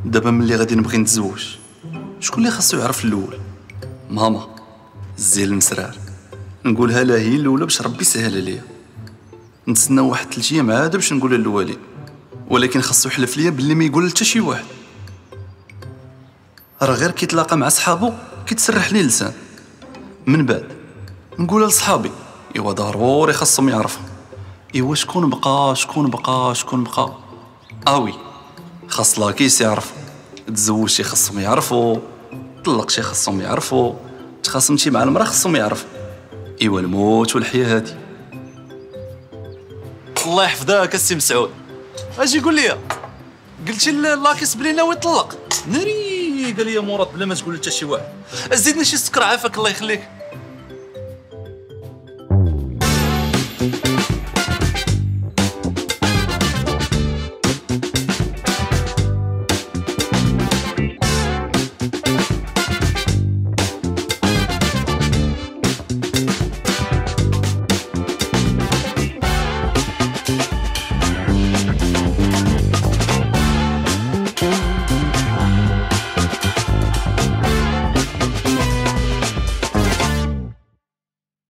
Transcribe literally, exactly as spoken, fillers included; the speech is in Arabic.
دابا ملي غادي نبغي نتزوج شكون اللي خاصو يعرف الاول؟ ماما الزين المسرار. نقولها لها هي الاولى باش ربي يسهل عليا. نتسنى واحد ثلاث ايام عاد باش نقولها للوالد، ولكن خاصو يحلف ليا باللي ما يقول حتى شي واحد. راه غير كيتلاقى مع صحابو كيتسرح ليه اللسان. من بعد نقولها لصحابي ايوا ضروري خاصهم يعرفوا. ايوا شكون بقى شكون بقى شكون بقى اوي خاص لاكيس يعرف. تزوج شي خاصهم يعرفوا، طلق شي خاصهم يعرفوا، تخاصمتي مع المراه خاصهم يعرفوا. ايوا الموت والحياه هادي. الله يحفظك السي مسعود. اجي قول لي، قلتي لاكيس بلي ناوي يطلق؟ ناري قال لي مراد بلا ما تقول حتى شي واحد. زيدني شي سكر عافاك الله يخليك.